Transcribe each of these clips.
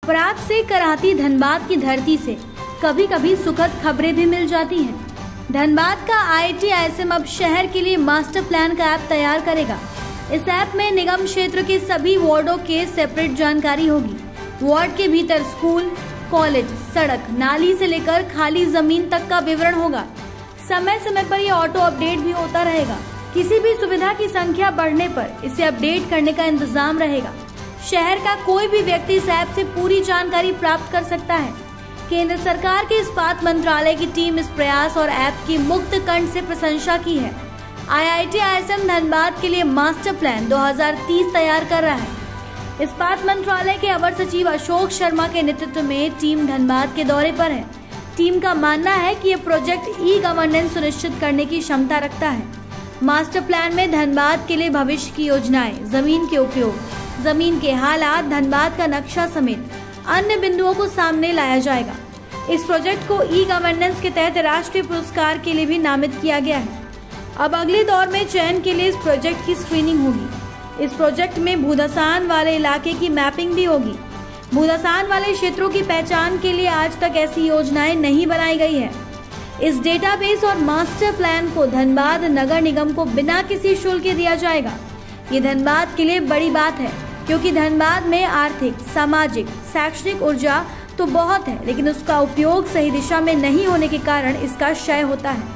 अपराध से कराहती धनबाद की धरती से कभी कभी सुखद खबरें भी मिल जाती हैं। धनबाद का IIT-ISM अब शहर के लिए मास्टर प्लान का ऐप तैयार करेगा। इस ऐप में निगम क्षेत्र के सभी वार्डों के सेपरेट जानकारी होगी। वार्ड के भीतर स्कूल, कॉलेज, सड़क, नाली से लेकर खाली जमीन तक का विवरण होगा। समय समय पर ये ऑटो अपडेट भी होता रहेगा। किसी भी सुविधा की संख्या बढ़ने पर इसे अपडेट करने का इंतजाम रहेगा। शहर का कोई भी व्यक्ति इस ऐप से पूरी जानकारी प्राप्त कर सकता है। केंद्र सरकार के इस्पात मंत्रालय की टीम इस प्रयास और ऐप की मुक्त कंठ से प्रशंसा की है। IIT-ISM धनबाद के लिए मास्टर प्लान 2030 तैयार कर रहा है। इस्पात मंत्रालय के अवर सचिव अशोक शर्मा के नेतृत्व में टीम धनबाद के दौरे पर है। टीम का मानना है कि यह प्रोजेक्ट ई-गवर्नेंस सुनिश्चित करने की क्षमता रखता है। मास्टर प्लान में धनबाद के लिए भविष्य की योजनाएं, जमीन के उपयोग, जमीन के हालात, धनबाद का नक्शा समेत अन्य बिंदुओं को सामने लाया जाएगा। इस प्रोजेक्ट को ई-गवर्नेंस के तहत राष्ट्रीय पुरस्कार के लिए भी नामित किया गया है। अब अगले दौर में चयन के लिए इस प्रोजेक्ट की स्क्रीनिंग होगी। इस प्रोजेक्ट में भूदसान वाले इलाके की मैपिंग भी होगी। भूदसान वाले क्षेत्रों की पहचान के लिए आज तक ऐसी योजनाएं नहीं बनाई गई है। इस डेटाबेस और मास्टर प्लान को धनबाद नगर निगम को बिना किसी शुल्क के दिया जाएगा। ये धनबाद के लिए बड़ी बात है, क्योंकि धनबाद में आर्थिक, सामाजिक, शैक्षणिक ऊर्जा तो बहुत है, लेकिन उसका उपयोग सही दिशा में नहीं होने के कारण इसका क्षय होता है।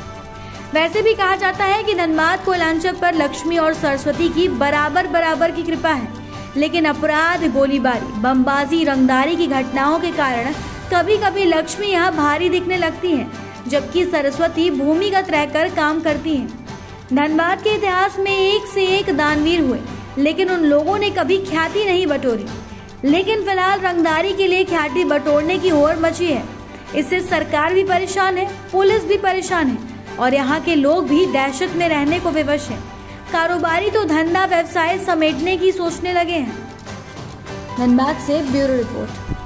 वैसे भी कहा जाता है कि धनबाद कोयलांचल पर लक्ष्मी और सरस्वती की बराबर की कृपा है, लेकिन अपराध, गोलीबारी, बमबाजी, रंगदारी की घटनाओं के कारण कभी कभी लक्ष्मी यहाँ भारी दिखने लगती है, जबकि सरस्वती भूमिगत रहकर काम करती हैं। धनबाद के इतिहास में एक से एक दानवीर हुए, लेकिन उन लोगों ने कभी ख्याति नहीं बटोरी। लेकिन फिलहाल रंगदारी के लिए ख्याति बटोरने की होड़ मची है। इससे सरकार भी परेशान है, पुलिस भी परेशान है और यहाँ के लोग भी दहशत में रहने को विवश हैं। कारोबारी तो धंधा व्यवसाय समेटने की सोचने लगे हैं। धनबाद से ब्यूरो रिपोर्ट।